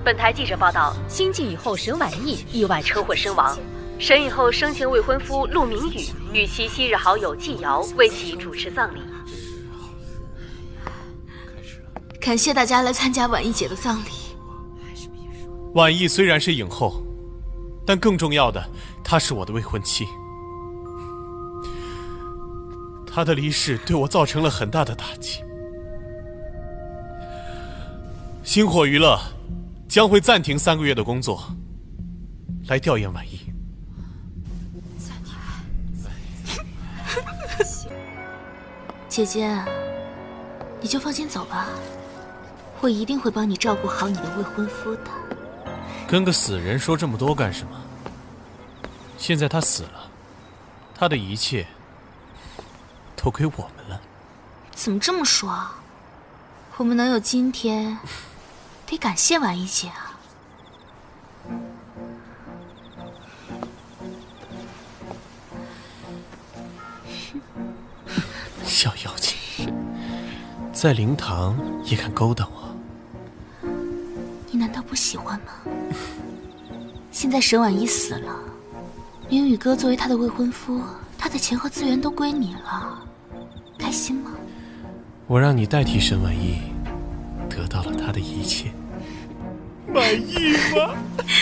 本台记者报道， 新晋影后沈婉意意外车祸身亡。沈影后生前未婚夫陆明宇与其昔日好友季瑶为其主持葬礼。 感谢大家来参加婉意姐的葬礼。 婉意虽然是影后，但更重要的，她是我的未婚妻。她的离世对我造成了很大的打击。星火娱乐将会暂停3个月的工作，来吊唁婉意。 姐姐，你就放心走吧，我一定会帮你照顾好你的未婚夫的。 跟个死人说这么多干什么？现在他死了，他的一切都归我们了。 怎么这么说啊？我们能有今天，得感谢婉意姐啊。 小妖精，在灵堂也敢勾搭我？ 你难道不喜欢吗？现在沈婉意死了，明宇哥作为她的未婚夫，他的钱和资源都归你了，开心吗？ 我让你代替沈婉意，得到了她的一切。满意吗？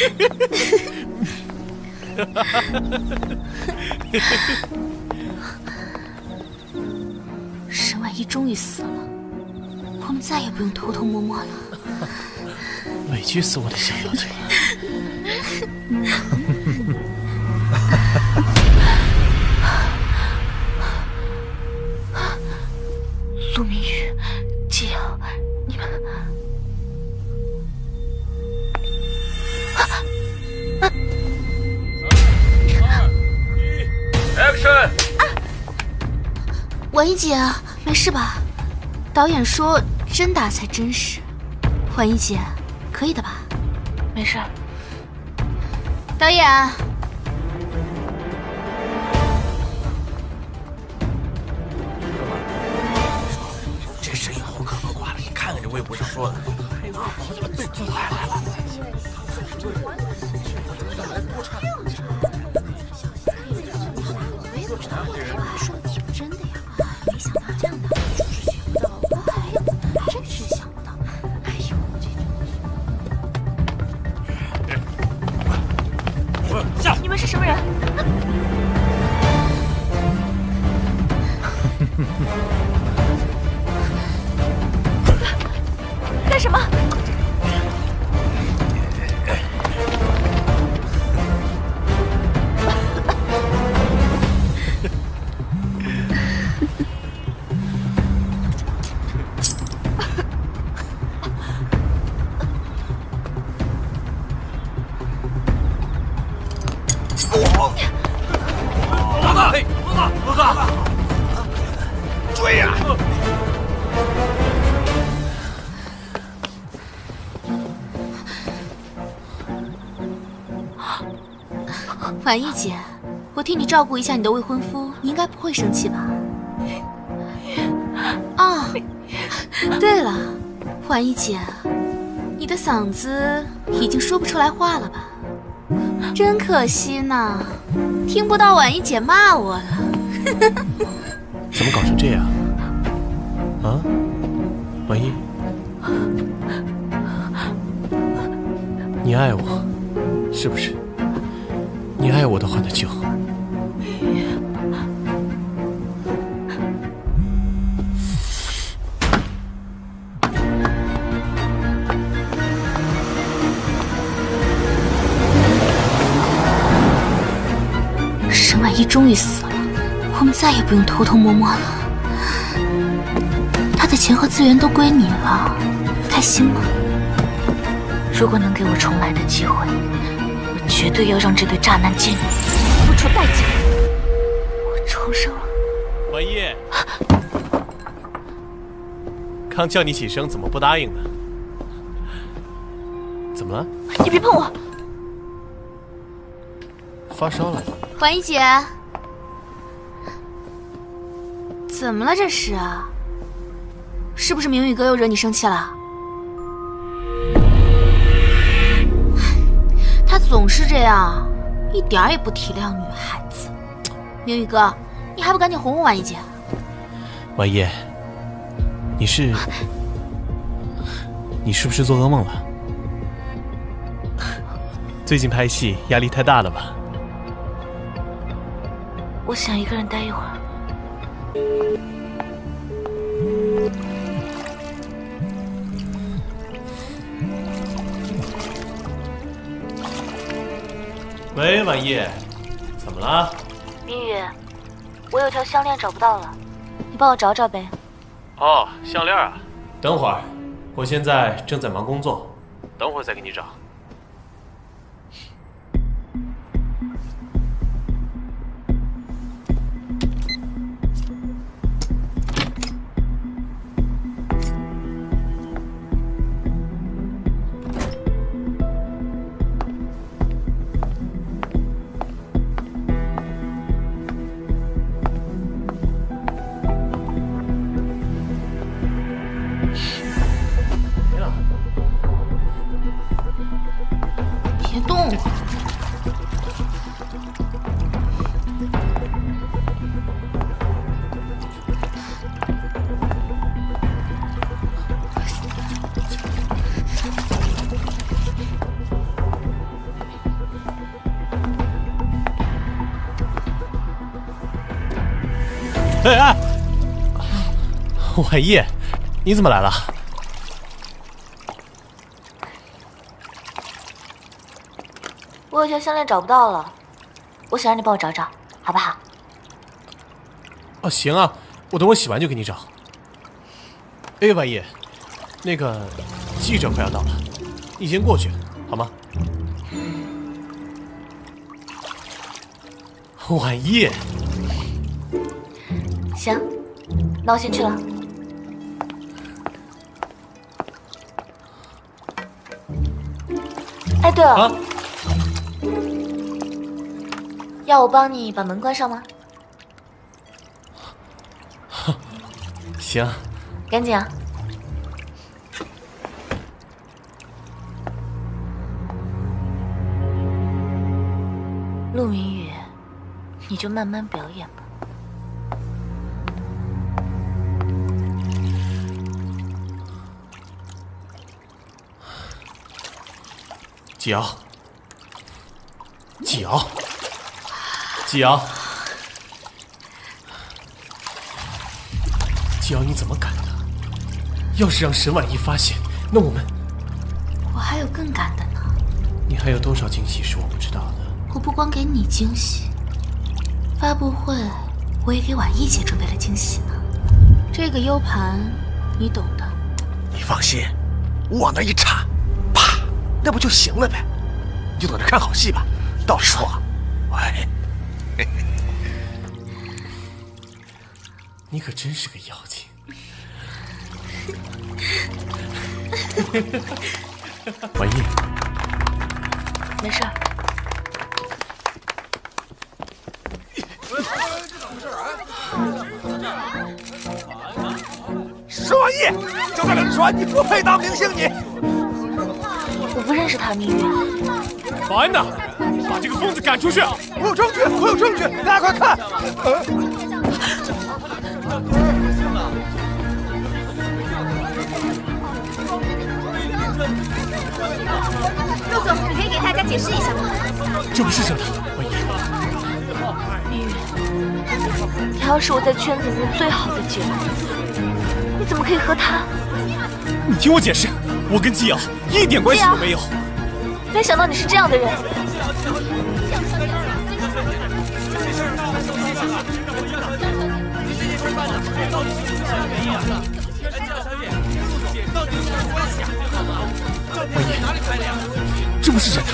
沈婉意终于死了，我们再也不用偷偷摸摸了。 委屈死我的小妖精了。 陆明宇、季瑶，你们 ！Action！ 婉意姐，没事吧？导演说真打才真实，婉意姐，可以的吧？没事。导演， 这沈影后可能挂了，你看看这微博上说的。来来来。 真的呀，没想到这样的就是学不到，哎呀，真是想不到，哎呦， 下， 你们是什么人？干什么？ 老大，追呀！ 婉意姐，我替你照顾一下你的未婚夫，你应该不会生气吧？啊，对了，婉意姐，你的嗓子已经说不出来话了吧？真可惜呢，听不到婉意姐骂我了。 怎么搞成这样？啊，婉意，你爱我，是不是？你爱我的话，那就…… 沈婉意终于死了，我们再也不用偷偷摸摸了。她的钱和资源都归你了，开心吗？如果能给我重来的机会，我绝对要让这对渣男贱女付出代价。我重生了。 婉意，刚叫你起身，怎么不答应呢？怎么了？ 你别碰我！ 发烧了？ 婉意姐，怎么了这是啊？是不是明宇哥又惹你生气了？ 他总是这样，一点儿也不体谅女孩子。明宇哥，你还不赶紧哄哄婉一姐？ 婉叶，你是不是做噩梦了？最近拍戏压力太大了吧？ 我想一个人待一会儿。 喂，婉叶，怎么了？ 明宇，我有条项链找不到了，你帮我找找呗。 哦，项链啊，等会儿，我现在正在忙工作，等会儿再给你找。 别动我！ 哎哎，婉叶，你怎么来了？ 我有条项链找不到了，我想让你帮我找找，好不好？ 哦，行啊，我等我洗完就给你找。哎，婉叶，那个记者快要到了，你先过去好吗？婉叶， 行，那我先去了。哎，对了。 啊， 要我帮你把门关上吗？ 行， 赶紧啊！陆明宇，你就慢慢表演吧。 季瑶，季瑶，季瑶，季瑶，你怎么敢呢？要是让沈婉意发现，那我们…… 我还有更敢的呢。 你还有多少惊喜是我不知道的？ 我不光给你惊喜，发布会我也给婉意姐准备了惊喜呢。这个 U 盘，你懂的。 你放心，我往那一插，啪，那不就行了呗？你就等着看好戏吧，到时候啊，喂， 你可真是个妖精。婉意， 没事儿。 沈婉意，就这两只船，你不配当明星，你。 我不认识他，明宇。 保安呢？把这个疯子赶出去！ 我有证据，我有证据，大家快看！ 陆总，你可以给大家解释一下吗？ 这不是真的，婉意。 明宇，他要是我在圈子里面最好的姐妹，你怎么可以和他？ 你听我解释，我跟季瑶一点关系都没有。 没想到你是这样的人。 婉意，这不是真的。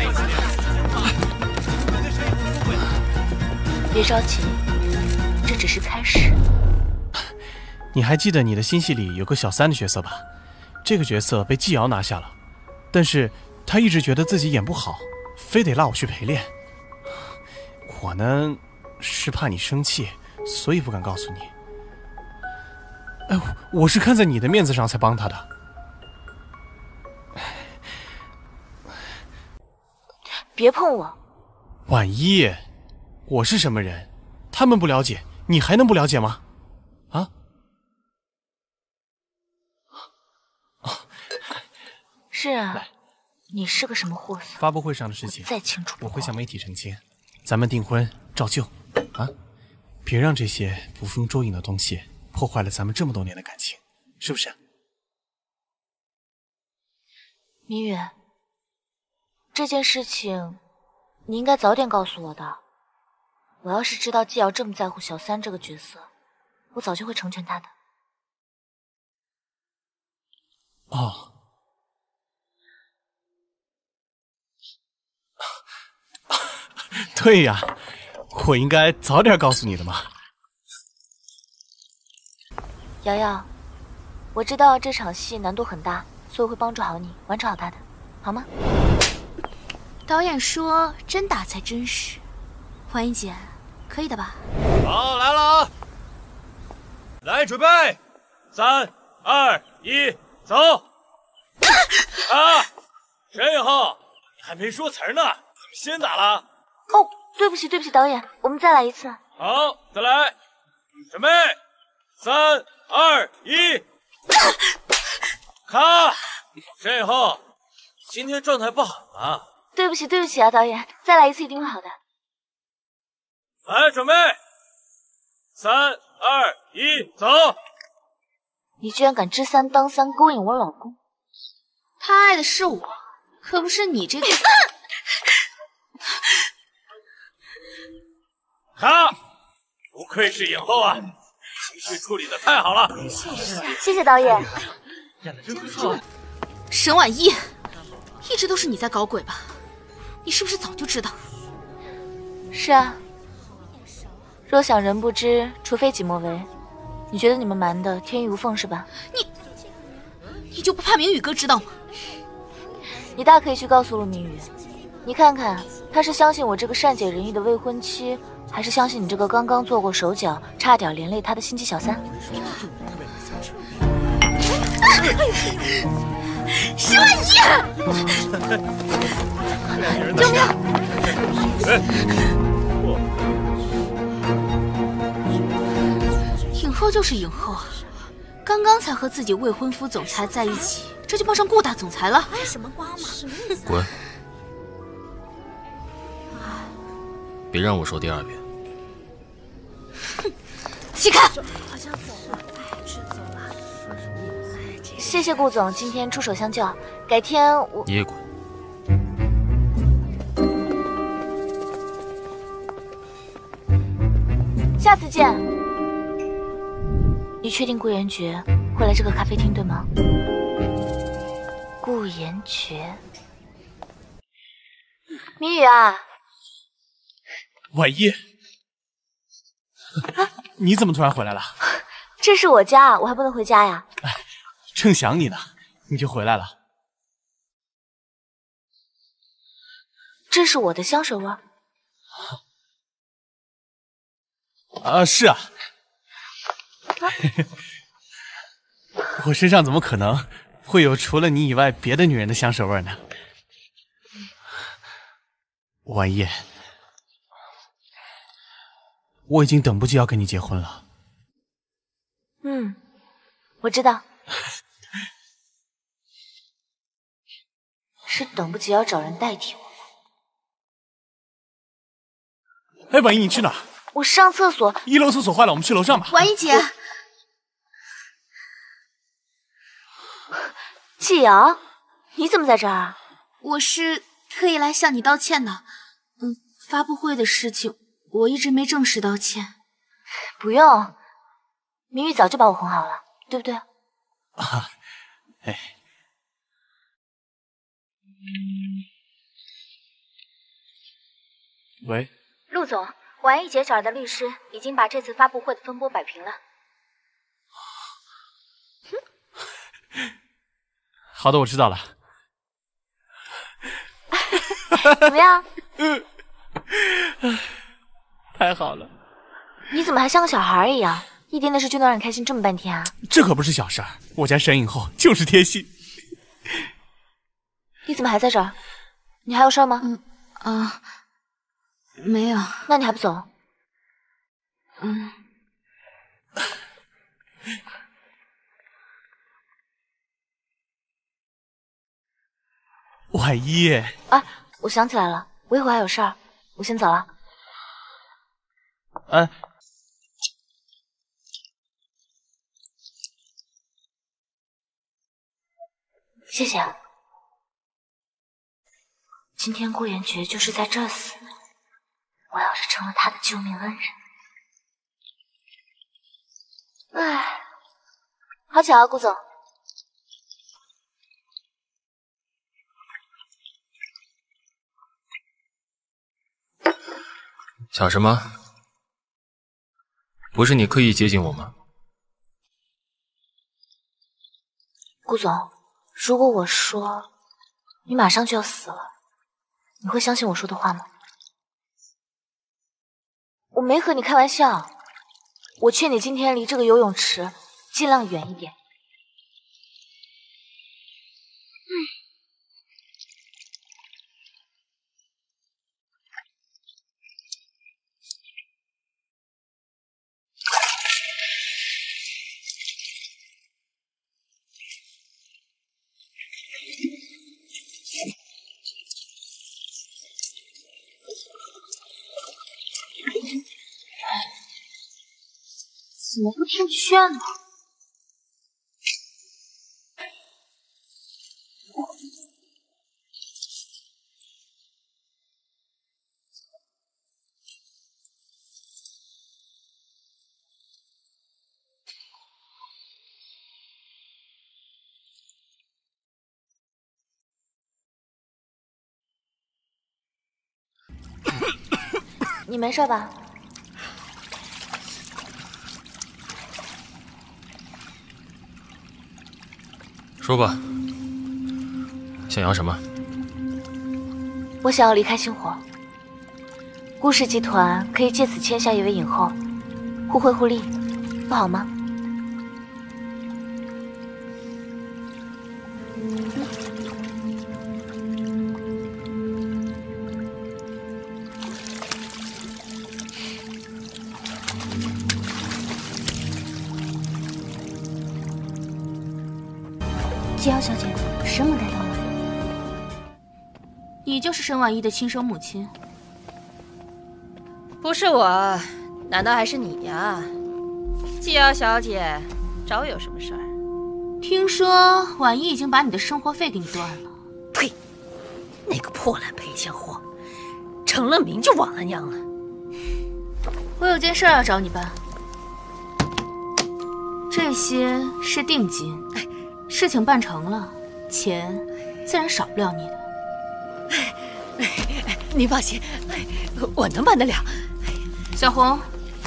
别着急，这只是开始。 你还记得你的新戏里有个小三的角色吧？这个角色被季瑶拿下了，但是他一直觉得自己演不好，非得拉我去陪练。我呢，是怕你生气，所以不敢告诉你。哎，我是看在你的面子上才帮他的。 别碰我！ 婉一，我是什么人？他们不了解，你还能不了解吗？啊？ 是啊，你是个什么货色？ 发布会上的事情再清楚我会向媒体澄清。咱们订婚照旧啊，别让这些捕风捉影的东西破坏了咱们这么多年的感情，是不是？ 明宇，这件事情你应该早点告诉我的。我要是知道季瑶这么在乎小三这个角色，我早就会成全他的。 哦。对呀，我应该早点告诉你的嘛。 瑶瑶，我知道这场戏难度很大，所以会帮助好你完成好它的，好吗？ 导演说真打才真实，婉一姐，可以的吧？ 好，来了啊！来，准备，3、2、1，走！啊！沈以后，你还没说词呢，怎么先打了？ 哦，对不起，对不起，导演，我们再来一次。 好，再来，准备，3、2、1，卡！沈以后，今天状态不好啊。 对不起，对不起啊，导演，再来一次一定会好的。 来，准备，3、2、1，走！ 你居然敢知三当三，勾引我老公！ 他爱的是我，可不是你这个。 卡！不愧是影后啊，情绪处理的太好了。 谢谢导演。 演的真不错。 沈婉一，一直都是你在搞鬼吧？你是不是早就知道？ 是啊。若想人不知，除非己莫为。你觉得你们瞒的天衣无缝是吧？ 你就不怕明宇哥知道吗？ 你大可以去告诉陆明宇，你看看他是相信我这个善解人意的未婚妻，还是相信你这个刚刚做过手脚，差点连累他的心机小三？ 沈婉一，救命！影后就是影后啊，刚刚才和自己未婚夫总裁在一起，这就傍上顾大总裁了。什么瓜嘛？ 滚！别让我说第2遍。 起开！ 谢谢顾总今天出手相救，改天我…… 你也滚！ 下次见。你确定顾言觉会来这个咖啡厅对吗？顾言觉，明宇啊， 婉一，你怎么突然回来了？ 这是我家，我还不能回家呀。 正想你呢，你就回来了。 这是我的香水味。 是啊。我身上怎么可能会有除了你以外别的女人的香水味呢？婉一，我已经等不及要跟你结婚了。 我知道，是等不及要找人代替我。 哎，婉一，你去哪儿？ 我上厕所。 1楼厕所坏了，我们去楼上吧。 婉一姐， 季瑶，你怎么在这儿啊？ 我是特意来向你道歉的。发布会的事情我一直没正式道歉。 不用，明宇早就把我哄好了，对不对？ 哎。喂， 陆总，婉一姐找来的律师已经把这次发布会的风波摆平了。 好的，我知道了。 怎么样？ 太好了！ 你怎么还像个小孩一样？一点点事就能让你开心这么半天啊？ 这可不是小事儿，我家沈影后就是贴心。 你怎么还在这儿？你还有事吗？ 啊，没有。 那你还不走？ 婉一， 啊，我想起来了，我一会儿还有事儿，我先走了。谢谢。今天顾言觉就是在这儿死的，我要是成了他的救命恩人，唉，好巧啊，顾总。 想什么？不是你刻意接近我吗？ 顾总，如果我说你马上就要死了，你会相信我说的话吗？我没和你开玩笑，我劝你今天离这个游泳池尽量远一点。怎么不听劝呢？你没事吧？ 说吧，想要什么？ 我想要离开星火，顾氏集团可以借此签下一位影后，互惠互利，不好吗？ 季瑶小姐，什么带到了？你就是沈婉一的亲生母亲？ 不是我，难道还是你呀？季瑶小姐，找我有什么事儿？ 听说婉一已经把你的生活费给你断了。 呸！那个破烂赔钱货，成了名就忘了娘了。 我有件事要找你办，这些是定金。事情办成了，钱自然少不了你的。 你放心，我能办得了。 小红，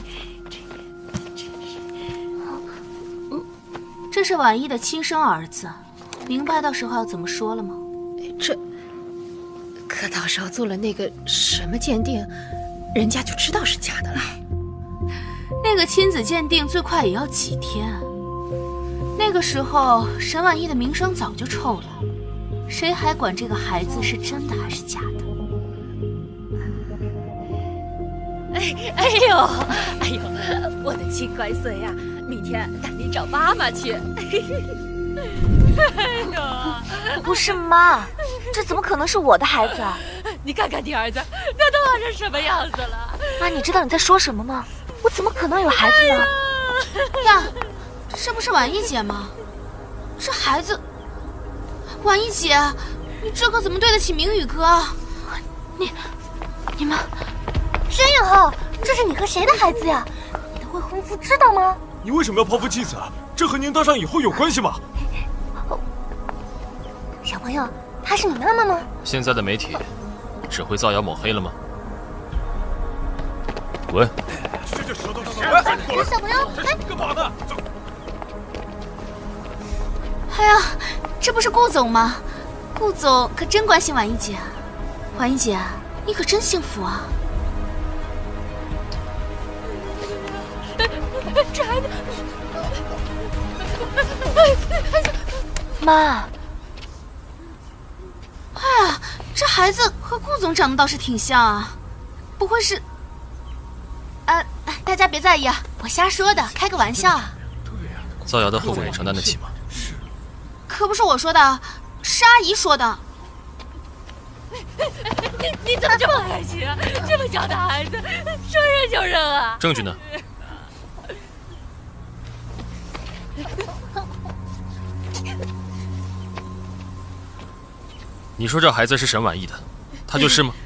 这是婉一的亲生儿子，明白到时候要怎么说了吗？ 这可到时候做了那个什么鉴定，人家就知道是假的了。 那个亲子鉴定最快也要几天。那个时候，沈婉一的名声早就臭了，谁还管这个孩子是真的还是假的？ 哎呦，我的亲乖孙呀，明天带你找妈妈去。哎呦， 不是妈，这怎么可能是我的孩子啊？ 你看看你儿子，那都化成什么样子了？ 妈，你知道你在说什么吗？我怎么可能有孩子呢？ 呀！这不是婉一姐吗？这孩子，婉一姐，你这可怎么对得起明宇哥？ 你们，宣影后，这是你和谁的孩子呀？你的未婚夫知道吗？ 你为什么要抛夫弃子啊？这和您当上以后有关系吗？ 小朋友，她是你妈妈吗？ 现在的媒体只会造谣抹黑了吗？喂， 这舌头上的小朋友， 干嘛呢？ 哎呀，这不是顾总吗？顾总可真关心婉一姐。婉一姐，你可真幸福啊！ 这孩子， 妈， 哎呀， 这孩子和顾总长得倒是挺像啊，不会是……大家别在意啊，我瞎说的，开个玩笑啊。 造谣的后果你承担得起吗？ 是， 可不是我说的，是阿姨说的。 你怎么这么狠心啊？这么小的孩子，说扔就扔啊！ 证据呢？你说这孩子是沈婉意的，他就是吗？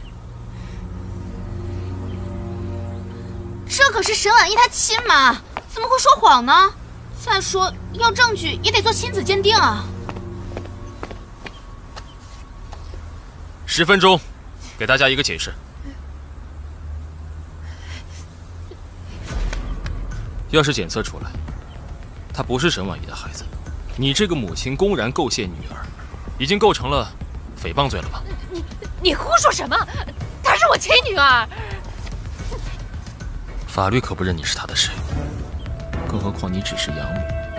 这可是沈婉意她亲妈，怎么会说谎呢？再说要证据也得做亲子鉴定啊。 10分钟，给大家一个解释。要是检测出来，他不是沈婉意的孩子，你这个母亲公然构陷女儿，已经构成了诽谤罪了吧？ 你胡说什么？她是我亲女儿。 法律可不认你是他的谁，更何况你只是养母。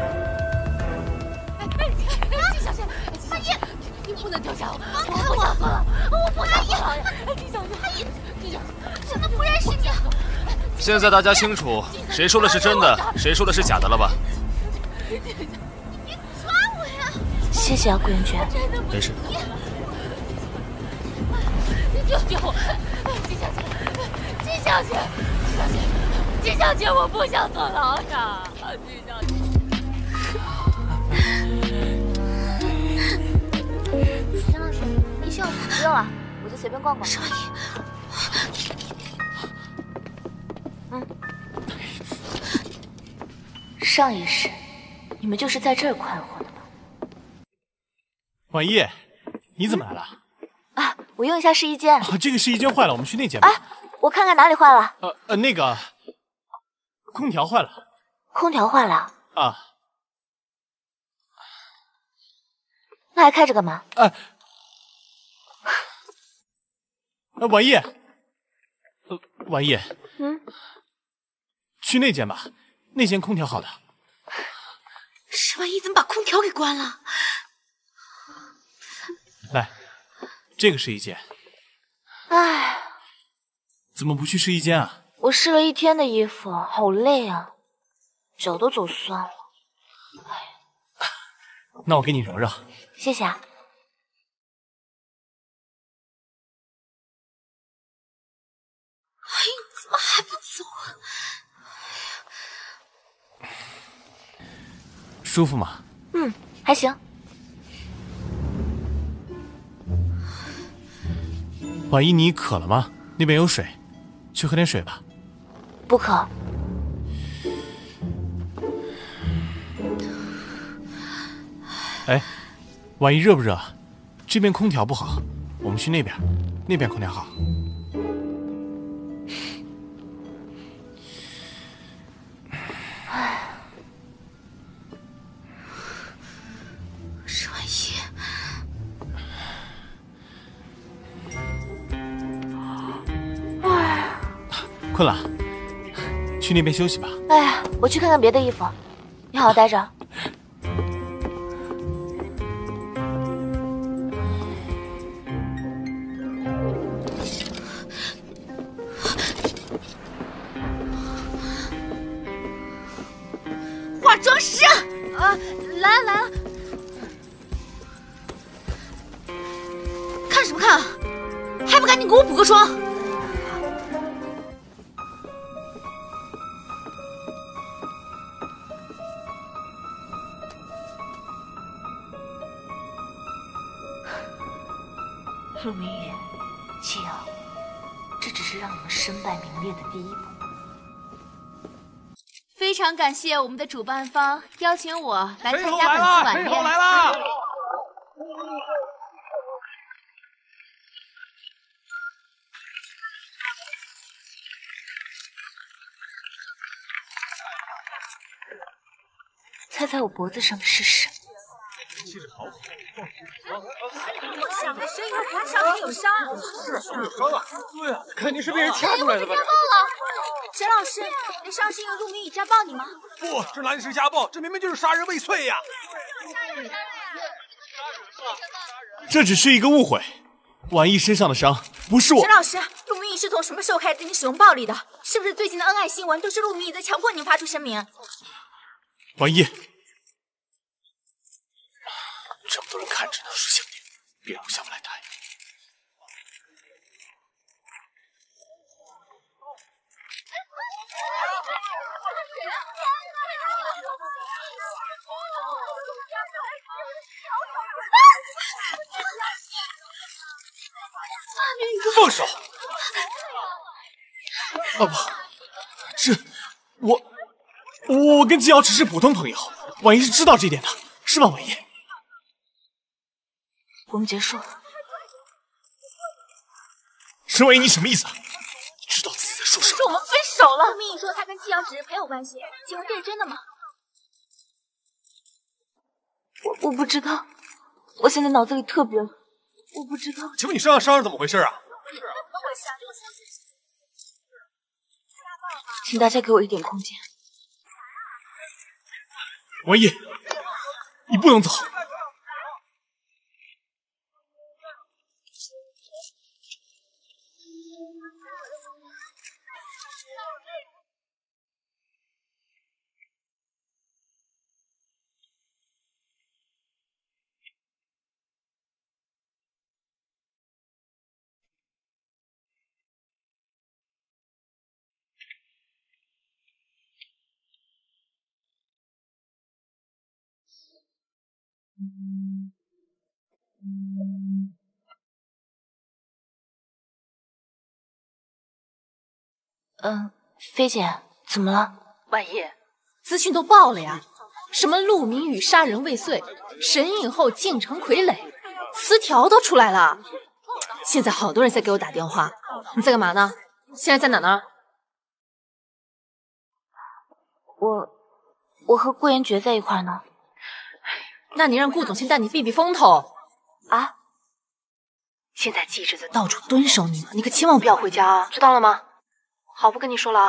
季小姐，阿姨，你不能丢下我，我不想做了，我不想做了。季小姐，阿姨，季小姐， 怎么不认识你？ 现在大家清楚谁说的是真的，谁说的是假的了吧？ 你抓我呀！ 谢谢啊，顾元娟。 没事。 救救我！季小姐，季小姐，季小姐，季小姐，我不想坐牢呀！季小姐。 沈老师，您需要什么？不用了，我就随便逛逛。 沈婉意， 上一世，你们就是在这儿快活的吧？ 婉意，你怎么来了？ 啊，我用一下试衣间。 这个试衣间坏了，我们去那间吧。 我看看哪里坏了。 那个空调坏了。 空调坏了？ 啊。 那还开着干嘛？ 婉意，婉意，去那间吧，那间空调好的。 沈婉意怎么把空调给关了？ 来，这个试衣间。 唉， 怎么不去试衣间啊？ 我试了一天的衣服，好累啊，脚都走酸了。 那我给你揉揉。 谢谢啊。 怎么还不走啊？ 舒服吗？ 还行。 婉意，你渴了吗？那边有水，去喝点水吧。 不渴。 哎，婉意热不热？这边空调不好，我们去那边，那边空调好。 沈婉意， 困了，去那边休息吧。 哎呀，我去看看别的衣服。你好好待着。 化妆师，来了，看什么看啊？还不赶紧给我补个妆！ 陆明宇，季瑶，这只是让你们身败名裂的第一步。 非常感谢我们的主办方邀请我来参加本次晚宴。 来啦！ 猜猜我脖子上的是什么？ 我想的声音和他上面有伤。 有伤啊！对啊，肯定是被人掐出来的吧？ 沈老师，那伤是因为陆明宇家暴你吗？ 不，这哪里是家暴，这明明就是杀人未遂呀！ 这只是一个误会， 婉意身上的伤不是我。 沈老师，陆明宇是从什么时候开始对你使用暴力的？是不是最近的恩爱新闻都是陆明宇在强迫你发出声明？ 婉意，这么多人看着呢，识相点，别让我下不来台。放手！啊不，我跟季瑶只是普通朋友，婉意是知道这一点的，是吧？婉意， 我们结束了。 沈婉意，你什么意思？你知道自己在说什么？ 说我们分手了。陆明宇说他跟季瑶只是朋友关系，请问这是真的吗？ 我不知道，我现在脑子里特别乱，我不知道。 请问你身上伤是怎么回事啊？ 请大家给我一点空间。 婉意，你不能走。 菲姐，怎么了？ 婉意， 资讯都爆了呀，什么陆明宇杀人未遂，神隐后竟成傀儡，词条都出来了。现在好多人在给我打电话，你在干嘛呢？现在在哪呢？ 我和顾言觉在一块呢。 那你让顾总先带你避避风头啊！ 现在记者在到处蹲守你呢，你可千万不要回家啊，知道了吗？好，不跟你说了啊。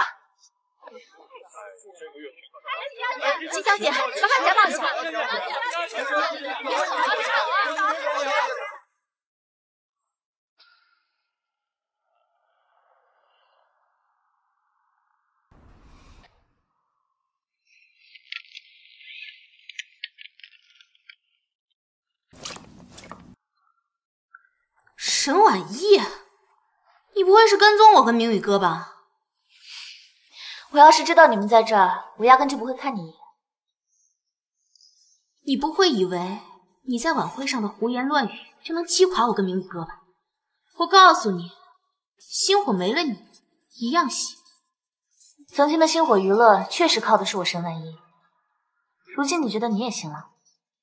季小姐，麻烦夹抱一下。 沈婉意，你不会是跟踪我跟明宇哥吧？ 我要是知道你们在这儿，我压根就不会看你一眼。 你不会以为你在晚会上的胡言乱语就能击垮我跟明宇哥吧？我告诉你，星火没了你一样行。 曾经的星火娱乐确实靠的是我沈婉意，如今你觉得你也行了？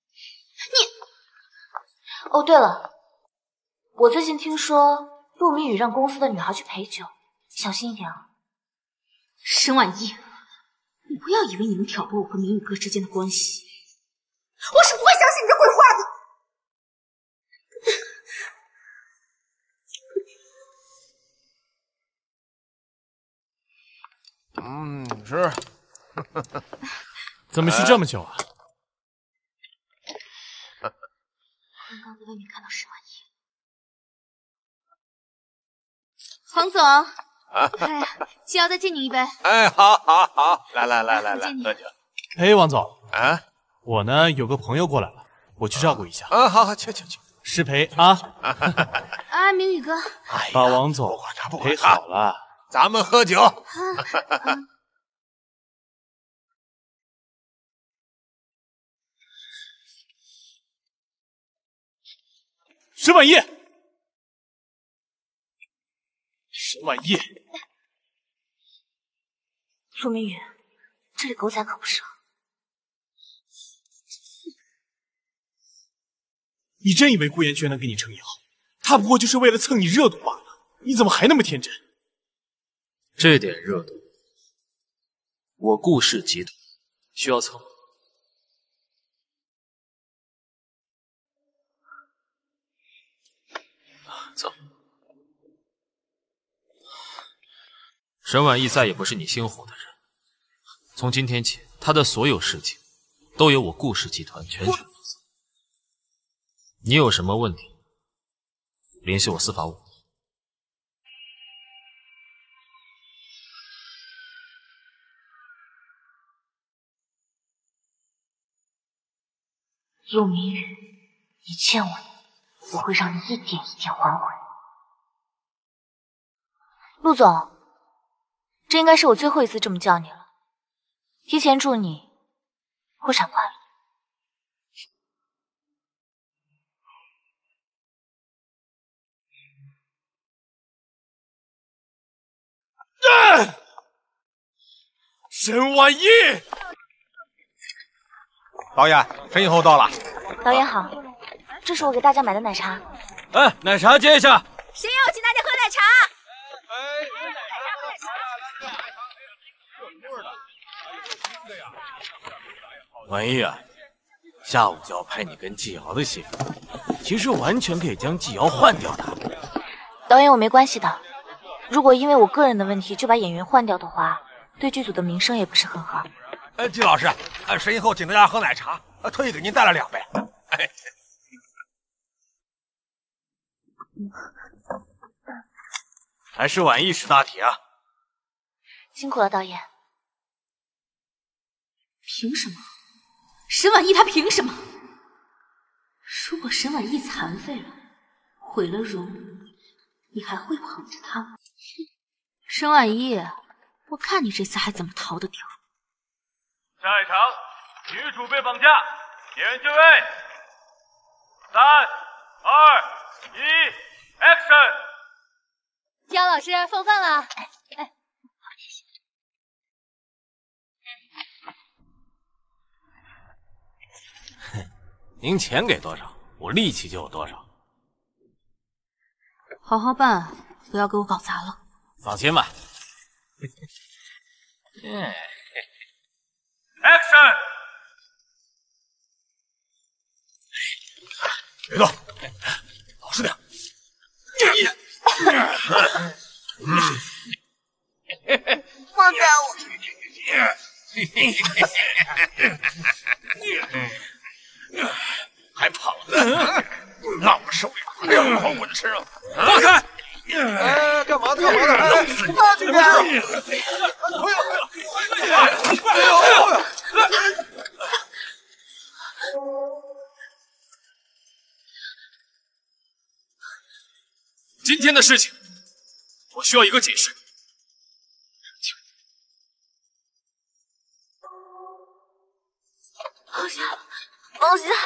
你……哦，对了，我最近听说陆明宇让公司的女孩去陪酒，小心一点啊。 沈婉意，你不要以为你能挑拨我和明宇哥之间的关系，我是不会相信你这鬼话的。是。 怎么去这么久啊？ 刚刚在外面看到沈婉意。黄总。哎呀，季瑶再敬你一杯。 哎，好，来，喝酒。 哎，王总啊， 我呢有个朋友过来了，我去照顾一下。 啊，好，去。 失陪啊！ 啊，明宇哥， 把王总陪好了， 咱们喝酒。 沈婉意，沈婉意。 陆明宇，这里狗仔可不少。 你真以为顾言轩能给你撑腰？他不过就是为了蹭你热度罢了。你怎么还那么天真？ 这点热度，我顾氏集团需要蹭？走。沈婉意再也不是你星火的人，从今天起，她的所有事情都由我顾氏集团全权负责。你有什么问题， 联系我司法务。 陆明宇，你欠我的，我会让你一点一点还回。陆总，这应该是我最后一次这么叫你了。提前祝你破产快乐。 沈婉意， 导演，陈影后到了。 导演好，这是我给大家买的奶茶。 哎，奶茶接一下。 谁要请大家喝奶茶？ 婉意啊，下午就要拍你跟季瑶的戏份，其实完全可以将季瑶换掉的。 导演，我没关系的。如果因为我个人的问题就把演员换掉的话，对剧组的名声也不是很好。 季老师，沈影后请大家喝奶茶，特意给您带了2杯。 还是婉意识大体啊！ 辛苦了，导演。 凭什么？沈婉意她凭什么？如果沈婉意残废了，毁了容，你还会捧着她吗？沈婉意，我看你这次还怎么逃得掉。 下一场，女主被绑架，演员就位。3、2、1 ，Action！ 季瑶老师放饭了。 您钱给多少，我力气就有多少。 好好办，不要给我搞砸了。 放心吧。Action！ 别动，老实点。 放开我！ 还跑呢？让我手里还有口我就吃了。 放开！ 干嘛呢？干嘛呢？弄死你！放开！退了！哎呦！ 今天的事情，我需要一个解释。 放下，放下！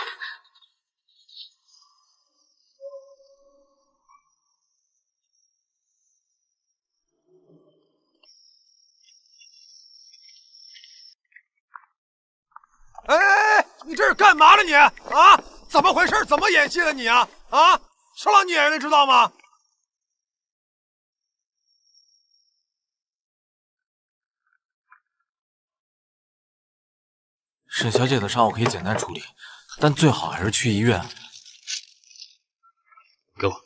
哎，你这是干嘛呢你？啊？怎么回事？怎么演戏了你啊？啊？少让你演了，知道吗？ 沈小姐的伤我可以简单处理，但最好还是去医院。 给我。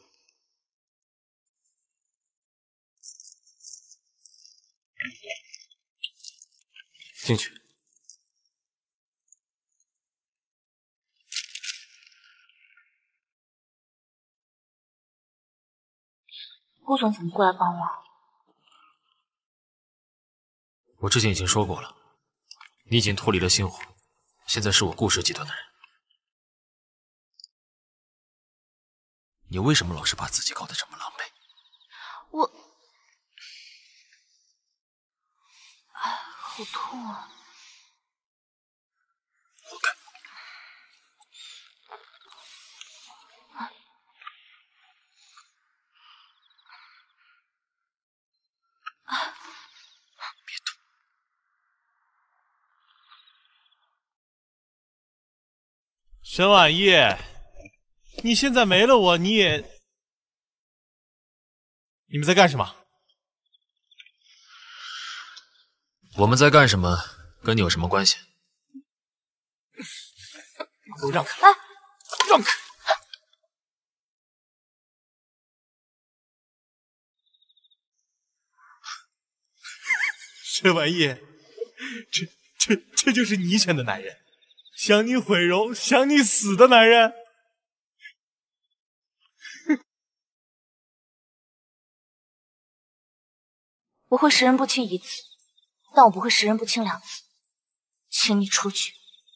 进去。 顾总怎么过来帮我？ 我之前已经说过了，你已经脱离了星湖，现在是我顾氏集团的人。你为什么老是把自己搞得这么狼狈？ 我……好痛啊！ 活该。别动！ 沈婉意，你现在没了我，你们在干什么？ 我们在干什么，跟你有什么关系？ 给我让开！ 哎， 让开！沈婉意，这就是你选的男人，想你毁容、想你死的男人。 我会识人不清1次，但我不会识人不清2次。请你出去。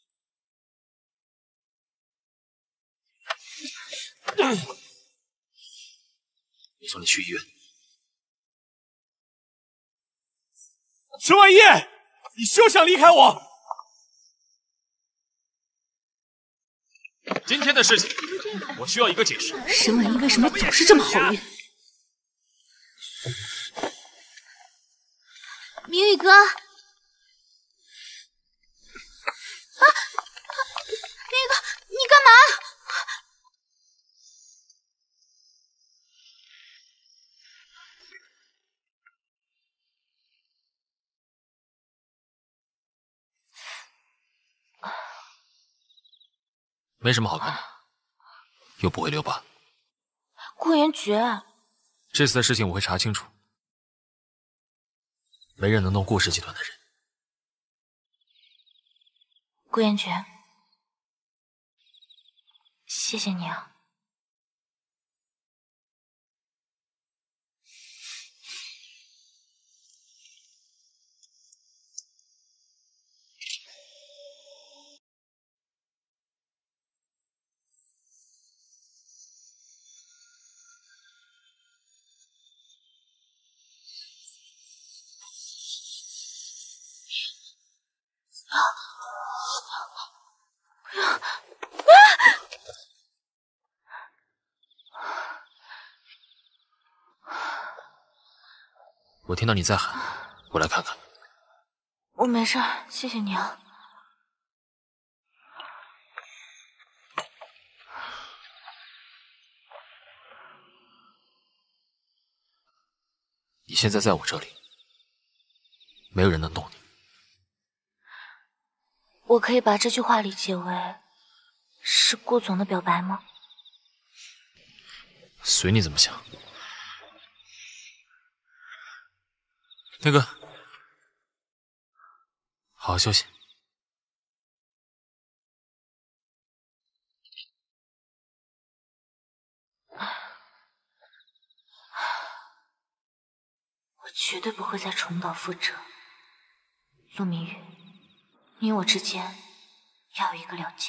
我送你去医院。 沈婉意，你休想离开我！ 今天的事情，我需要一个解释。 沈婉意为什么总是这么好运？明宇哥，明宇哥，你干嘛？ 没什么好看的，又不会留疤。 顾言绝， 这次的事情我会查清楚，没人能动顾氏集团的人。 顾言绝，谢谢你啊。 我听到你在喊，我来看看。 我没事，谢谢你啊。 你现在在我这里，没有人能动你。 我可以把这句话理解为是顾总的表白吗？ 随你怎么想。那个，好好休息。 我绝对不会再重蹈覆辙。陆明宇，你我之间要有一个了结。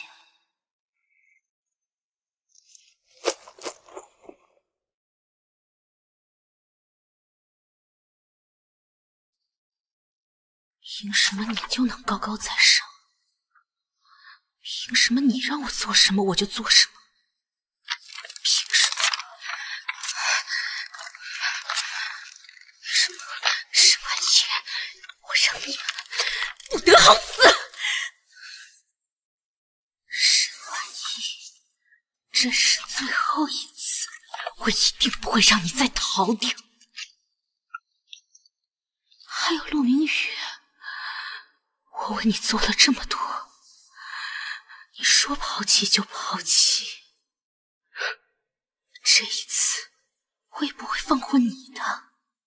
凭什么你就能高高在上？凭什么你让我做什么我就做什么？凭什么？沈婉意，我让你们不得好死！沈婉意，这是最后一次，我一定不会让你再逃掉。还有陆明宇。我为你做了这么多，你说抛弃就抛弃，这一次我也不会放过你的。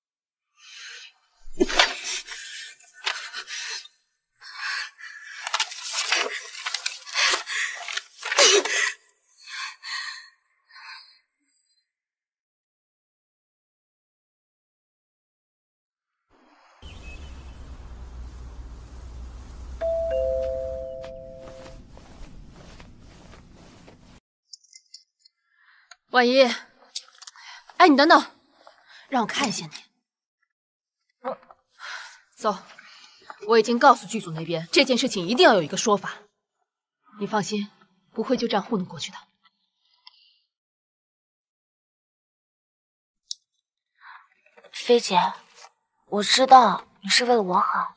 婉仪，哎，你等等，让我看一下你。走，我已经告诉剧组那边，这件事情一定要有一个说法。你放心，不会就这样糊弄过去的。 菲姐，我知道你是为了我好。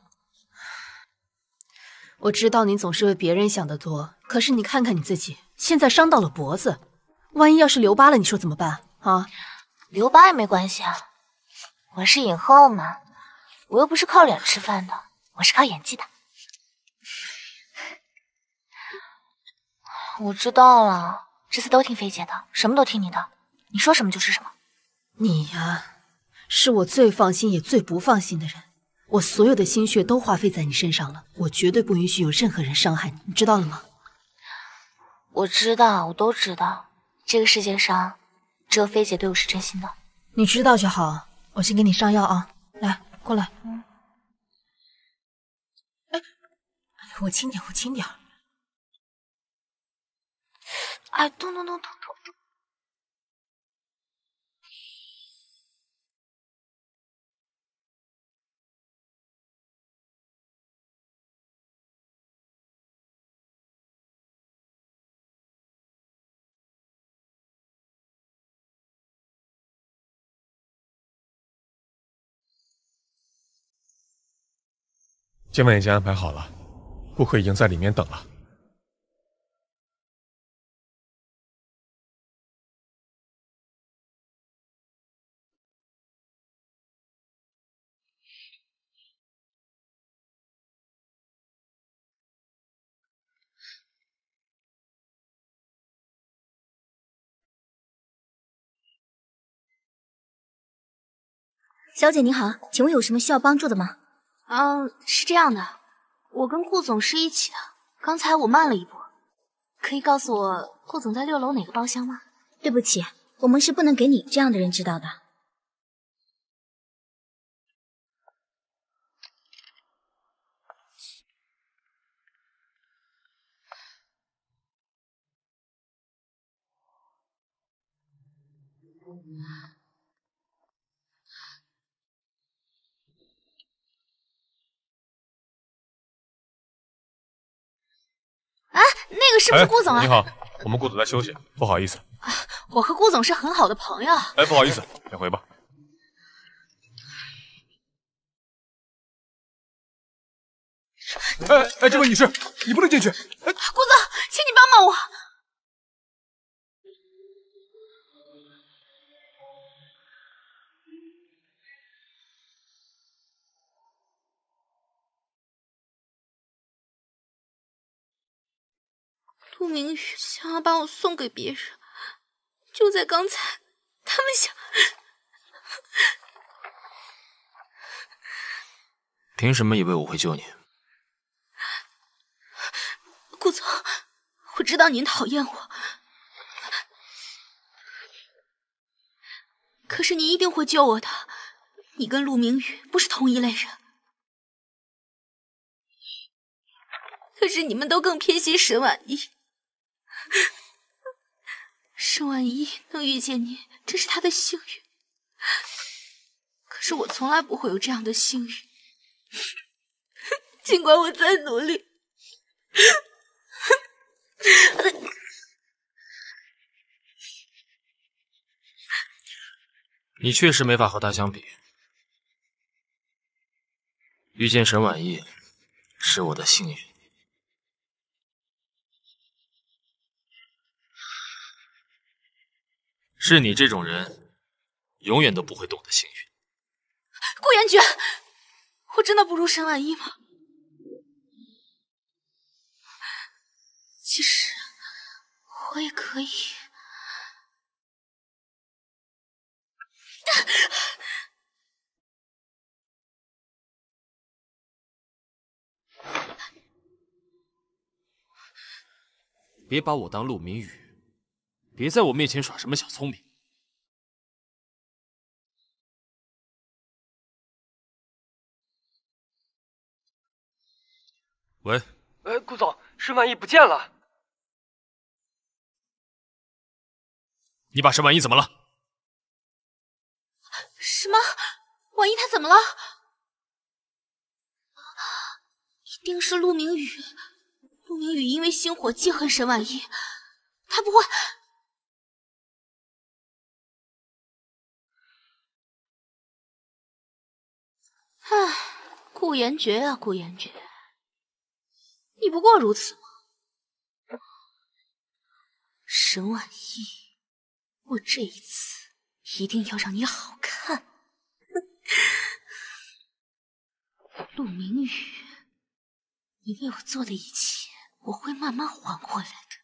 我知道你总是为别人想得多，可是你看看你自己，现在伤到了脖子。万一要是留疤了，你说怎么办啊？ 留疤也没关系啊，我是影后嘛，我又不是靠脸吃饭的，我是靠演技的。我知道了，这次都听菲姐的，什么都听你的，你说什么就是什么。 你呀，是我最放心也最不放心的人，我所有的心血都花费在你身上了，我绝对不允许有任何人伤害你，你知道了吗？ 我知道，我都知道。这个世界上，只有菲姐对我是真心的。 你知道就好，我先给你上药啊，来。 过来。哎，我轻点，我轻点。 哎，痛！ 今晚已经安排好了，顾客已经在里面等了。 小姐您好，请问有什么需要帮助的吗？ 是这样的，我跟顾总是一起的，刚才我慢了一步，可以告诉我顾总在6楼哪个包厢吗？ 对不起，我们是不能给你这样的人知道的。 啊，那个是不是顾总啊？ 你好，我们顾总在休息，不好意思。 我和顾总是很好的朋友。 哎，不好意思，先回吧。哎，这位女士，你不能进去。 顾总，请你帮帮我。陆明宇想要把我送给别人，就在刚才，他们想…… 凭什么以为我会救你？ 顾总，我知道您讨厌我，可是您一定会救我的。你跟陆明宇不是同一类人，可是你们都更偏心沈婉意。沈婉意能遇见你，真是她的幸运。可是我从来不会有这样的幸运，尽管我再努力。 你确实没法和他相比。遇见沈婉意是我的幸运。是你这种人，永远都不会懂得幸运。 顾颜爵，我真的不如沈婉意吗？其实我也可以。 别把我当陆明宇，别在我面前耍什么小聪明。喂， 顾总，沈婉意不见了。 你把沈婉意怎么了？ 什么？婉意她怎么了？一定是陆明宇。陆明宇因为星火记恨沈婉意，他不会……唉，顾颜爵啊，顾颜爵，你不过如此吗？沈婉意，我这一次一定要让你好看。陆明宇，你为我做的一切，我会慢慢还回来的。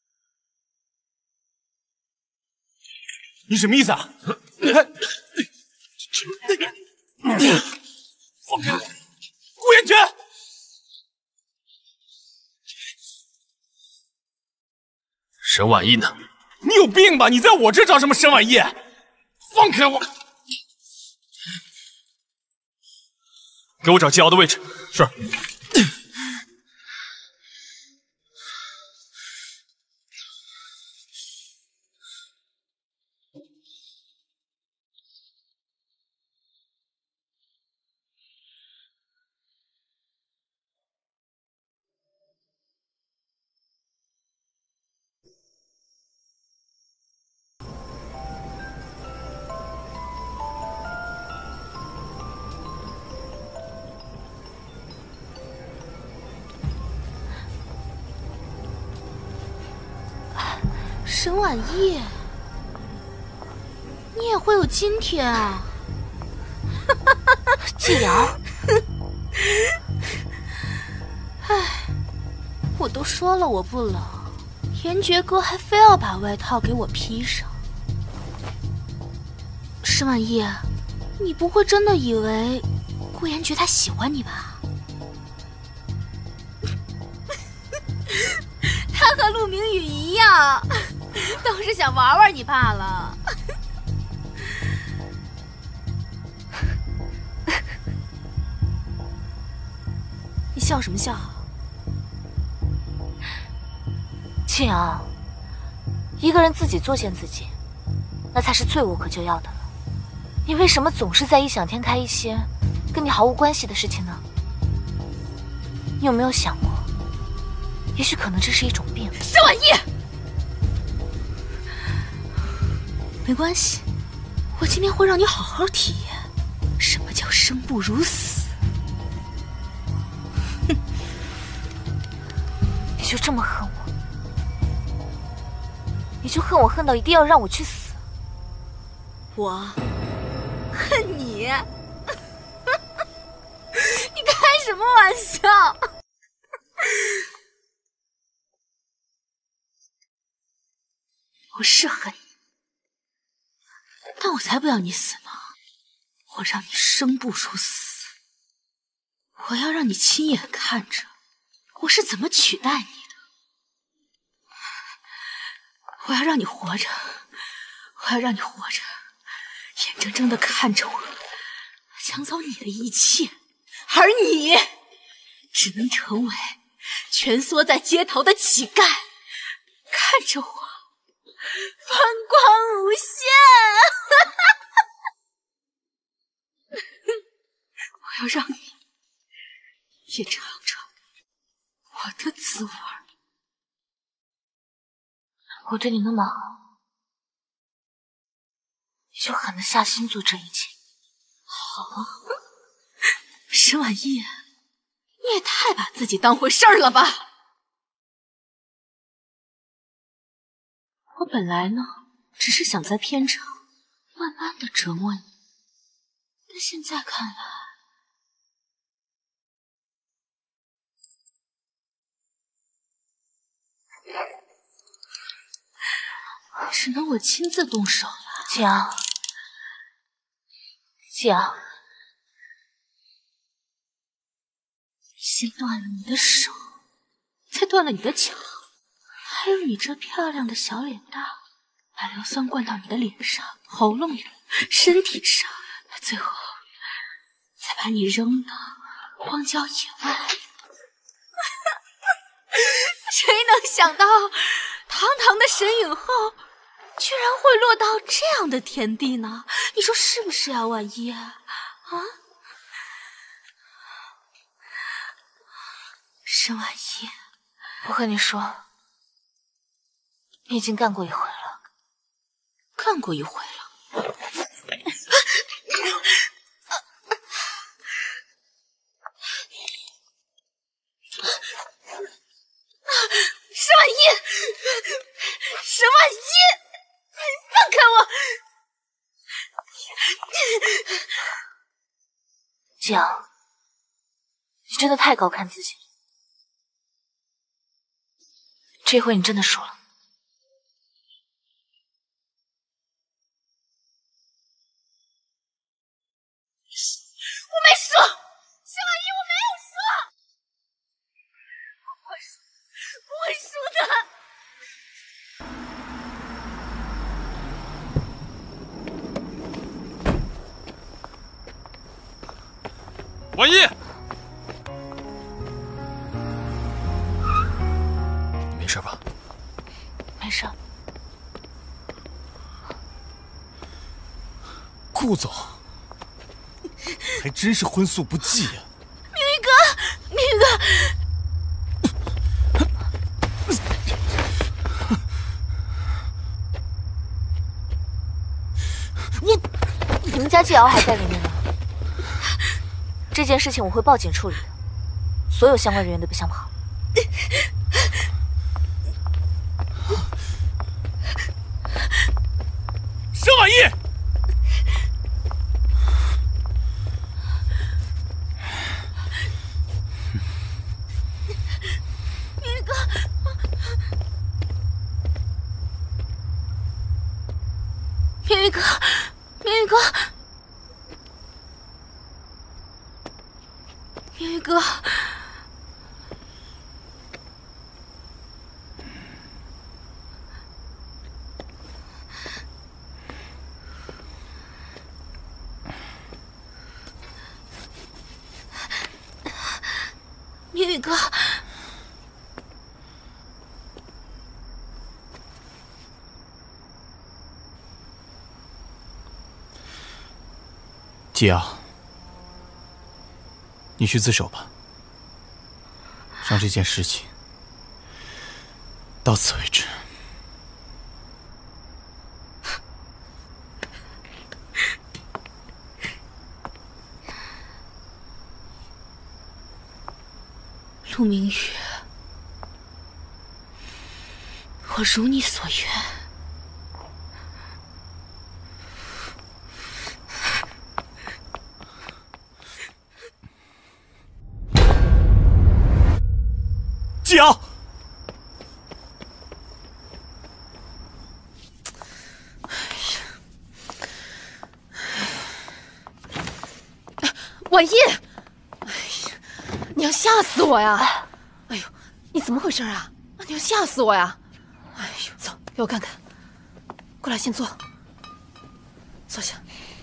你什么意思啊？ 沈婉意呢？ 你有病吧？你在我这找什么沈婉意？放开我！ 给我找季瑶的位置。 是。 沈婉意，你也会有今天啊！ 季瑶， 唉，我都说了我不冷，严爵哥还非要把外套给我披上。沈婉意，你不会真的以为顾严爵他喜欢你吧？他和陆明宇一样。都是想玩玩你罢了。你笑什么笑？ 庆瑶，一个人自己作践自己，那才是最无可救药的了。你为什么总是在异想天开一些跟你毫无关系的事情呢？你有没有想过，也许可能这是一种病？ 沈婉意。没关系，我今天会让你好好体验什么叫生不如死。 哼，你就这么恨我？你就恨我恨到一定要让我去死？ 我恨你？你开什么玩笑？我是恨你。但我才不要你死呢！我让你生不如死，我要让你亲眼看着我是怎么取代你的。我要让你活着，我要让你活着，眼睁睁地看着我抢走你的一切，而你只能成为蜷缩在街头的乞丐，看着我风光无限。我要让你也尝尝我的滋味。 我对你那么好，你就狠得下心做这一切？ 好，沈婉意，你也太把自己当回事儿了吧！我本来呢，只是想在片场慢慢的折磨你，但现在看来，只能我亲自动手了。 季瑶，季瑶， 先断了你的手，再断了你的脚，还有你这漂亮的小脸蛋，把硫酸灌到你的脸上、喉咙里、身体上，最后再把你扔到荒郊野外。谁能想到，堂堂的神影后，居然会落到这样的田地呢？你说是不是呀，婉意？啊？沈婉意， 我和你说，你已经干过一回了。 干过一回了。沈婉意，沈婉意，放开我！ 季瑶，你真的太高看自己了。这回你真的输了。 我没输，沈婉意，我没有输，我不会输，不会输的。 婉意，你没事吧？ 没事。 顾总，还真是荤素不忌呀！ 明宇哥，明宇哥。 你们家季瑶还在里面呢。这件事情我会报警处理的，所有相关人员都别想跑。 沈婉意， 明宇哥，明宇哥。 明宇哥，明宇哥，明宇哥。 季瑶，你去自首吧，让这件事情到此为止。 陆明宇，我如你所愿。 季瑶， 婉意，哎呀，你要吓死我呀！哎呦，你怎么回事啊？你要吓死我呀！哎呦，走，给我看看，过来，先坐，坐下。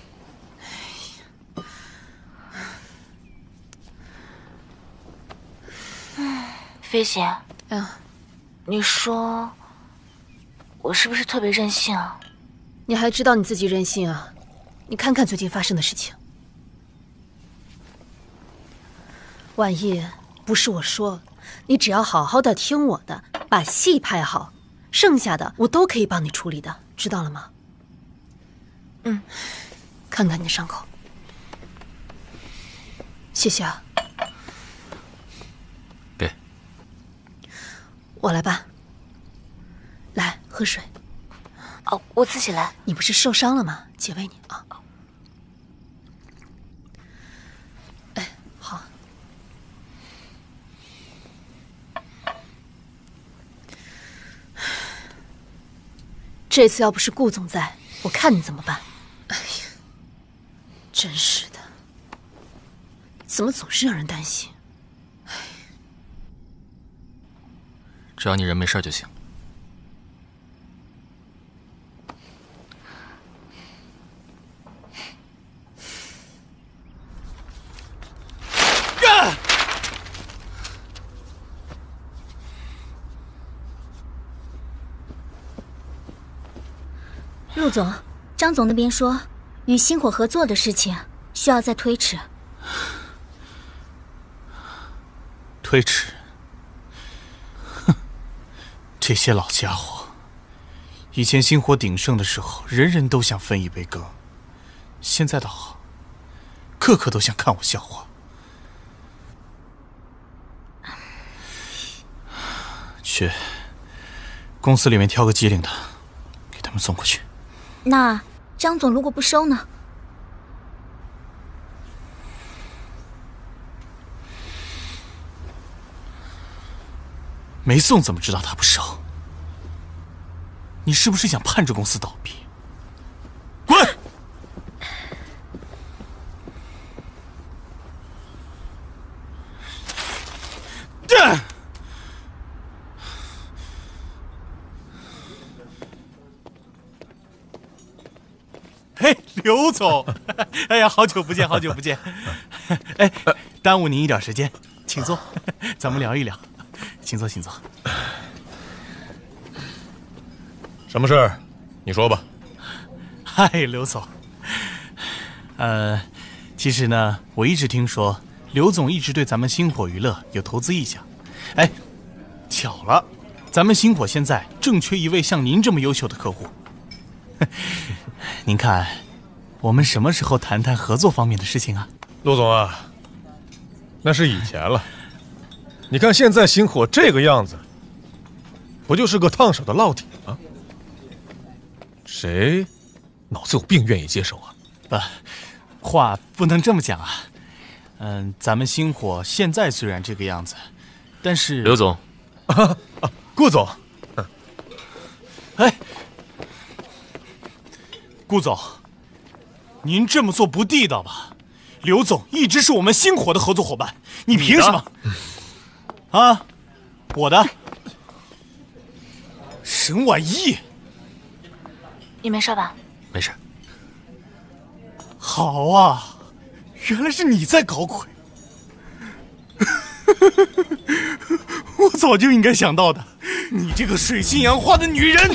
飞姐，你说我是不是特别任性啊？ 你还知道你自己任性啊？你看看最近发生的事情。婉意，不是我说，你只要好好的听我的，把戏拍好，剩下的我都可以帮你处理的，知道了吗？嗯，看看你的伤口，谢谢啊。 我来吧，来喝水。 哦，我自己来。 你不是受伤了吗？姐喂你啊。哎，好。这次要不是顾总在，我看你怎么办？哎呀，真是的，怎么总是让人担心？ 只要你人没事就行。 陆总，张总那边说，与星火合作的事情需要再推迟。 推迟？ 这些老家伙，以前星火鼎盛的时候，人人都想分一杯羹，现在倒好，个个都想看我笑话。去公司里面挑个机灵的，给他们送过去。 那张总如果不收呢？ 没送怎么知道他不收？你是不是想盼着公司倒闭？滚！嘿，刘总，哎呀，好久不见，好久不见。 哎，耽误您一点时间，请坐，咱们聊一聊。请坐，请坐。 什么事儿？你说吧。 嗨，刘总。其实呢，我一直听说刘总一直对咱们星火娱乐有投资意向。哎，巧了，咱们星火现在正缺一位像您这么优秀的客户。您看，我们什么时候谈谈合作方面的事情啊？ 陆总啊，那是以前了。你看现在星火这个样子，不就是个烫手的烙铁吗？谁脑子有病愿意接手啊？ 话不能这么讲啊。咱们星火现在虽然这个样子，但是刘总， 顾总， 哎，顾总，您这么做不地道吧？刘总一直是我们星火的合作伙伴，你凭什么？啊，我的沈婉意， 你没事吧？ 没事。 好啊，原来是你在搞鬼。我早就应该想到的，你这个水性杨花的女人。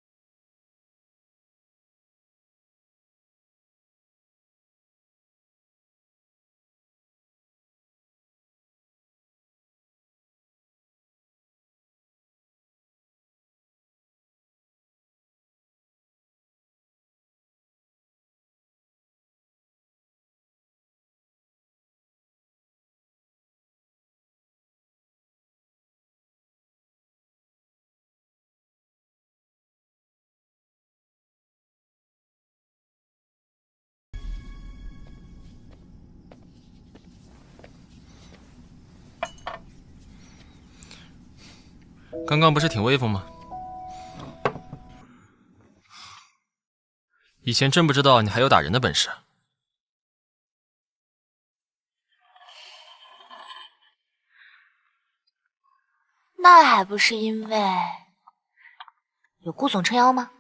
刚刚不是挺威风吗？以前真不知道你还有打人的本事。 那还不是因为有顾总撑腰吗？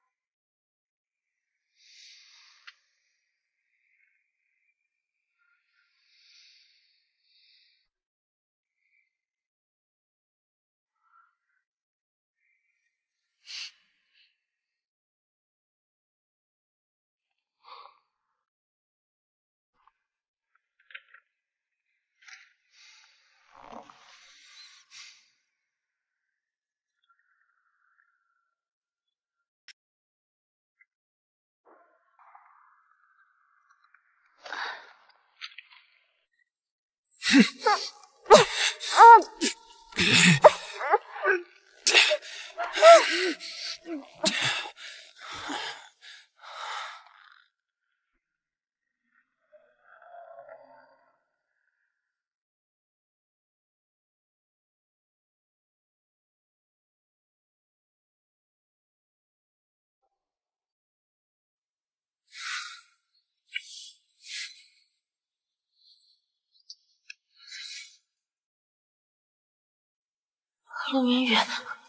陆明宇，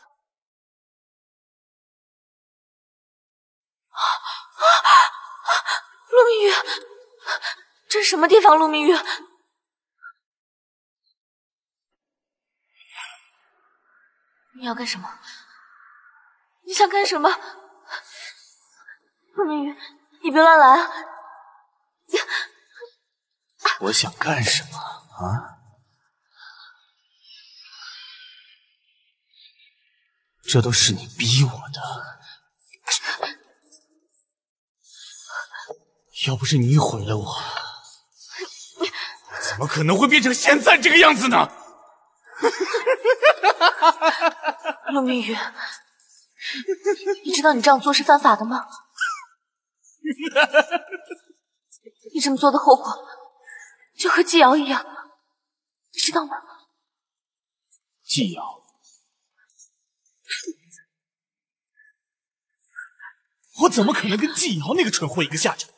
陆明宇，这是什么地方？陆明宇，你要干什么？你想干什么？陆明宇，你别乱来啊！ 我想干什么啊？这都是你逼我的，要不是你毁了我，怎么可能会变成现在这个样子呢？ 陆明宇，你知道你这样做是犯法的吗？你这么做的后果就和季瑶一样，你知道吗？ 季瑶，我怎么可能跟季瑶那个蠢货一个下场？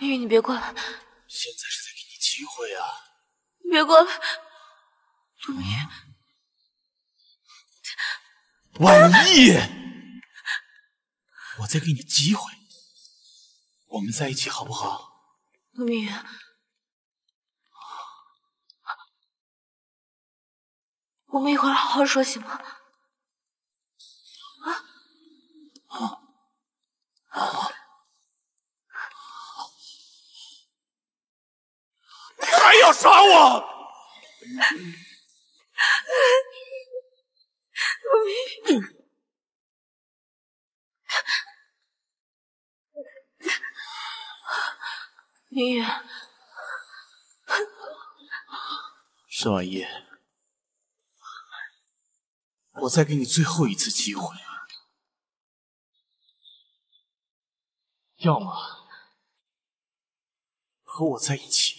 明宇，你别过来！ 现在是在给你机会啊！ 你别过来，陆明宇。 婉意，我再给你机会，我们在一起好不好？ 陆明宇，我们一会儿好好说行吗？ 你还要耍我？ 明宇， 沈婉意，我再给你最后一次机会，要么和我在一起，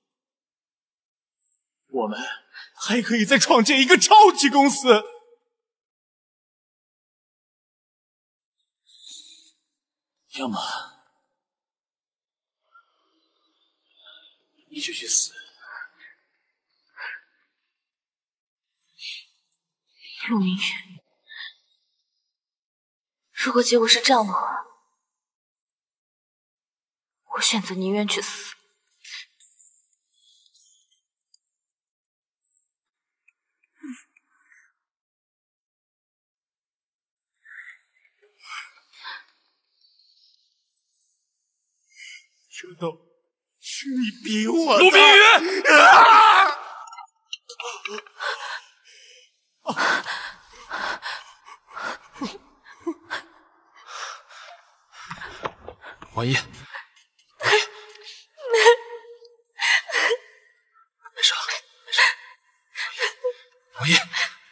我们还可以再创建一个超级公司。要么你就去死。 陆明宇，如果结果是这样的话，我选择宁愿去死。 这都是你逼我的， 陆明宇！ 婉意，没事了，没事。婉意，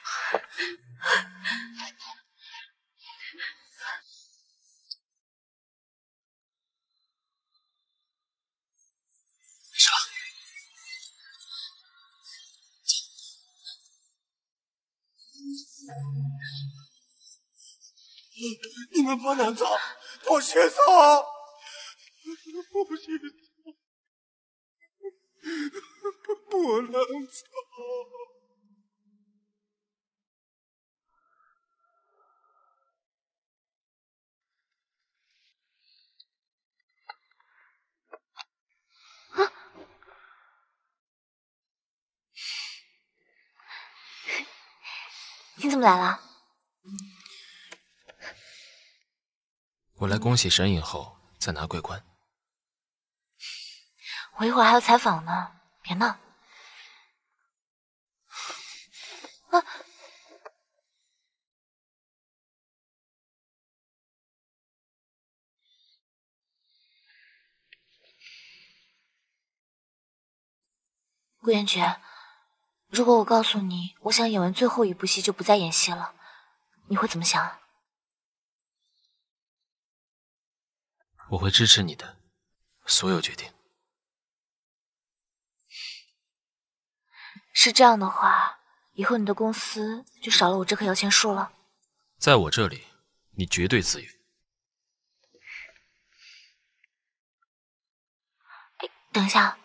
没事了。 你们不能走，不许走！不许走！不能走！ 你怎么来了？ 我来恭喜沈影后再拿桂冠。 我一会儿还要采访呢，别闹。啊！顾言觉，如果我告诉你，我想演完最后一部戏就不再演戏了，你会怎么想？ 我会支持你的所有决定。 是这样的话，以后你的公司就少了我这棵摇钱树了。 在我这里，你绝对自由。 哎，等一下。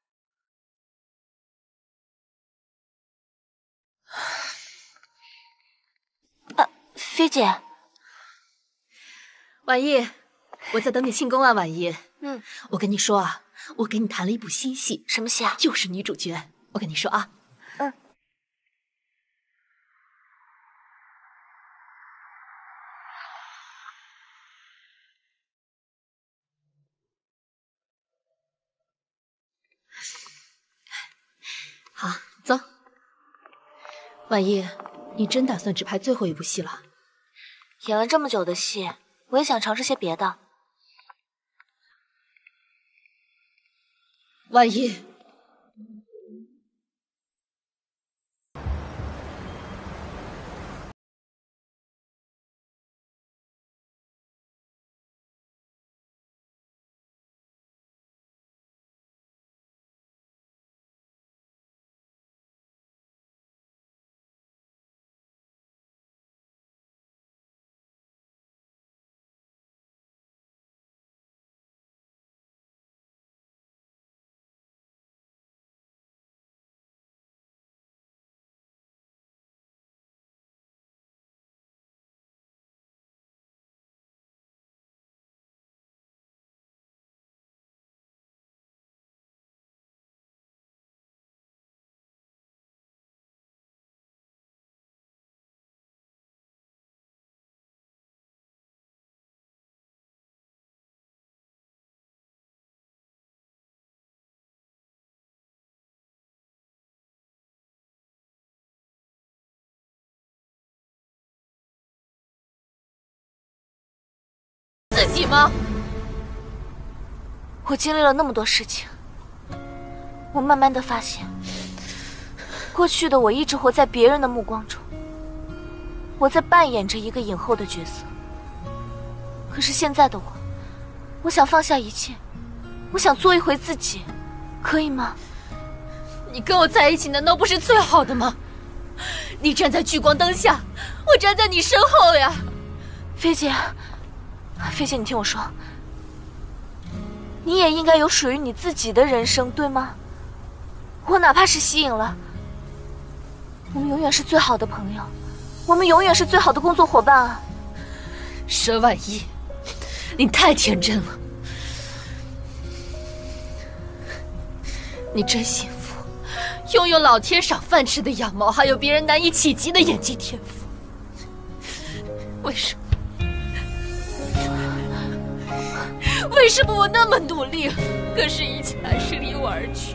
菲姐， 婉意，我在等你庆功啊，婉意。我跟你说啊，我给你谈了一部新戏。 什么戏啊？ 就是女主角。我跟你说啊。好，走。婉意，你真打算只拍最后一部戏了？ 演了这么久的戏，我也想尝试些别的。 婉意。 己吗？ 我经历了那么多事情，我慢慢的发现，过去的我一直活在别人的目光中，我在扮演着一个影后的角色。可是现在的我想放下一切，我想做一回自己，可以吗？ 你跟我在一起难道不是最好的吗？你站在聚光灯下，我站在你身后呀。 菲姐，菲姐，你听我说，你也应该有属于你自己的人生，对吗？我哪怕是吸引了，我们永远是最好的朋友，我们永远是最好的工作伙伴啊！ 佘婉意，你太天真了，你真幸福，拥有老天赏饭吃的样貌，还有别人难以企及的演技天赋。为什么？为什么我那么努力了，可是一切还是离我而去？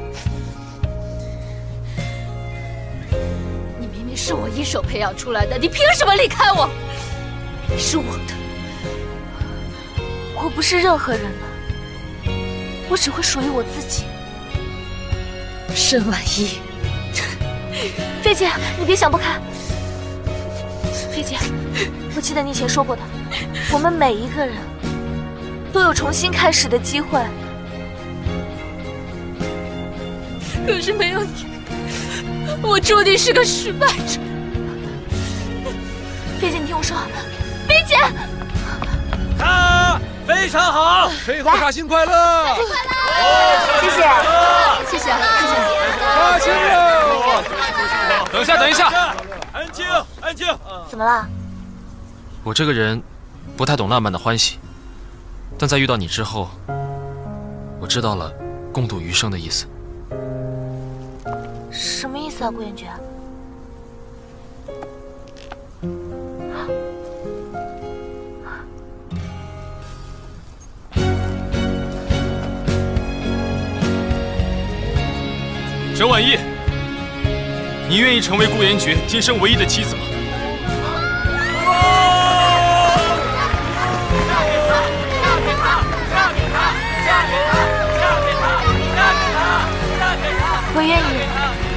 你明明是我一手培养出来的，你凭什么离开我？你是我的， 我不是任何人了，我只会属于我自己。 申婉意， 菲姐，你别想不开。菲姐，我记得你以前说过的，我们每一个人都有重新开始的机会。 可是没有你，我注定是个失败者。 菲姐，你听我说，菲姐， 他非常好， 水头卡新快乐， 新快乐，谢谢，谢谢，谢谢。 卡新乐， 等一下，等一下， 安静，安静。 怎么了？ 我这个人不太懂浪漫的欢喜，但在遇到你之后，我知道了共度余生的意思。 什么意思啊，顾颜爵？ 沈婉意，你愿意成为顾颜爵今生唯一的妻子吗？ 我愿意。